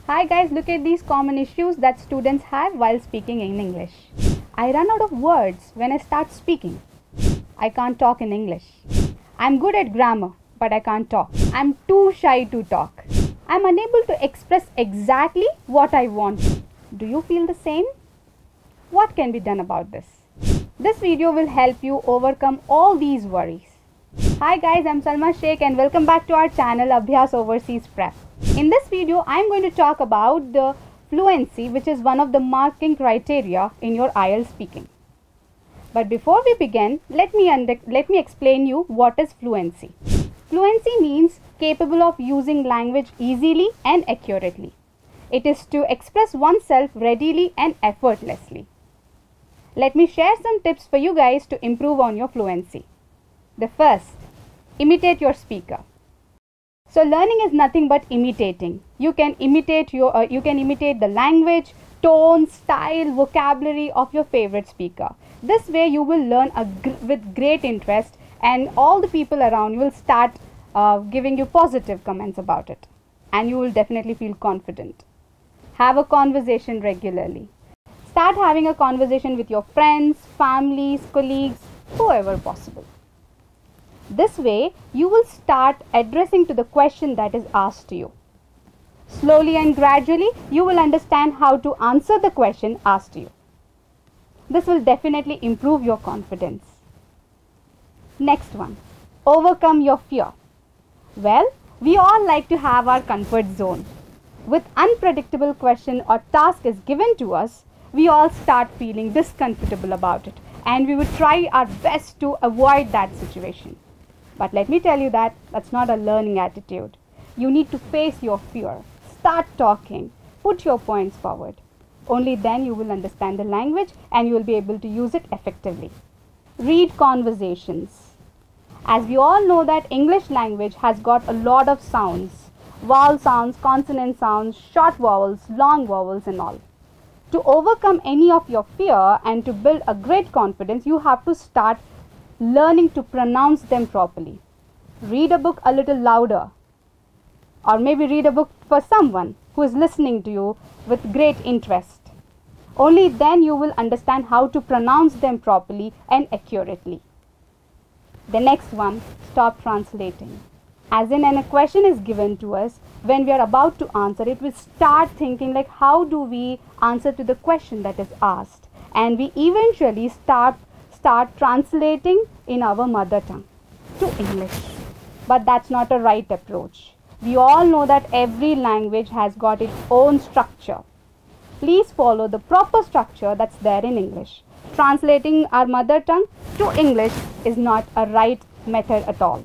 Hi guys, look at these common issues that students have while speaking in English. I run out of words when I start speaking. I can't talk in English. I'm good at grammar, but I can't talk. I'm too shy to talk. I'm unable to express exactly what I want. Do you feel the same? What can be done about this? This video will help you overcome all these worries. Hi guys, I'm Salma Sheikh and welcome back to our channel Abhyas Overseas Prep. In this video, I'm going to talk about the fluency, which is one of the marking criteria in your IELTS speaking. But before we begin, let me explain you what is fluency. Fluency means capable of using language easily and accurately. It is to express oneself readily and effortlessly. Let me share some tips for you guys to improve on your fluency. The first, imitate your speaker. So learning is nothing but imitating. You can imitate the language, tone, style, vocabulary of your favorite speaker. This way you will learn with great interest, and all the people around you will start giving you positive comments about it, and you will definitely feel confident. Have a conversation regularly. Start having a conversation with your friends, families, colleagues, whoever possible. This way, you will start addressing to the question that is asked to you. Slowly and gradually, you will understand how to answer the question asked to you. This will definitely improve your confidence. Next one, overcome your fear. Well, we all like to have our comfort zone. With unpredictable question or task is given to us, we all start feeling discomfortable about it, and we would try our best to avoid that situation. But let me tell you that that's not a learning attitude. You need to face your fear. Start talking. Put your points forward. Only then you will understand the language and you will be able to use it effectively. Read conversations. As we all know that English language has got a lot of sounds. Vowel sounds, consonant sounds, short vowels, long vowels and all. To overcome any of your fear and to build a great confidence, you have to start learning to pronounce them properly. Read a book a little louder, or maybe read a book for someone who is listening to you with great interest. Only then you will understand how to pronounce them properly and accurately. The next one, stop translating. As in, when a question is given to us, when we are about to answer it, we start thinking like, how do we answer to the question that is asked? And we eventually start translating in our mother tongue to English. But that's not a right approach. We all know that every language has got its own structure. Please follow the proper structure that's there in English. Translating our mother tongue to English is not a right method at all.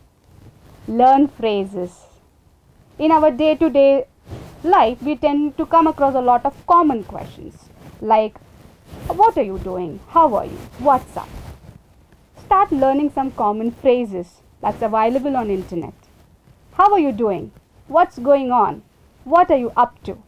Learn phrases. In our day-to-day life, we tend to come across a lot of common questions like, what are you doing? How are you? What's up? Start learning some common phrases that's available on internet. How are you doing? What's going on? What are you up to?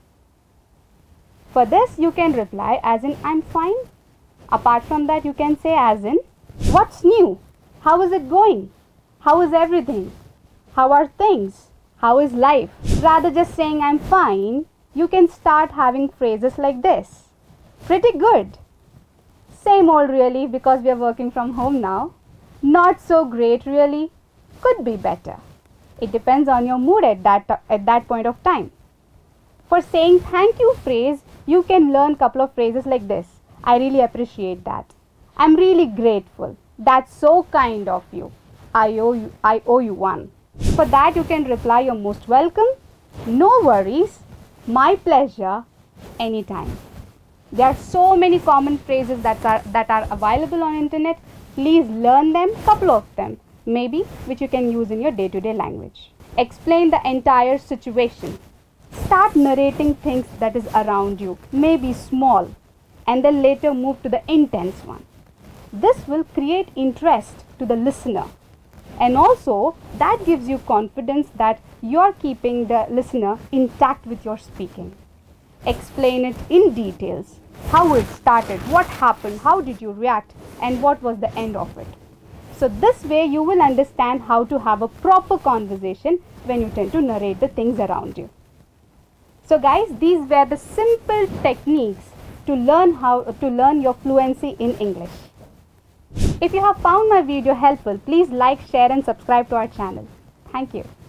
For this, you can reply as in, I'm fine. Apart from that, you can say as in, what's new? How is it going? How is everything? How are things? How is life? Rather just saying I'm fine, you can start having phrases like this. Pretty good. Same old really, because we are working from home now. Not so great really. Could be better. It depends on your mood at that point of time. For saying thank you phrase, you can learn a couple of phrases like this. I really appreciate that. I'm really grateful. That's so kind of you. I owe you one. For that you can reply you're most welcome, no worries, my pleasure, anytime. There are so many common phrases that are available on internet. Please learn them, couple of them, maybe, which you can use in your day-to-day language. Explain the entire situation. Start narrating things that is around you, maybe small, and then later move to the intense one. This will create interest to the listener. And also, that gives you confidence that you're keeping the listener intact with your speaking. Explain it in details. How it started, what happened, how did you react, and what was the end of it. So this way you will understand how to have a proper conversation when you tend to narrate the things around you. So guys, these were the simple techniques to learn your fluency in English. If you have found my video helpful, please like, share and subscribe to our channel. Thank you.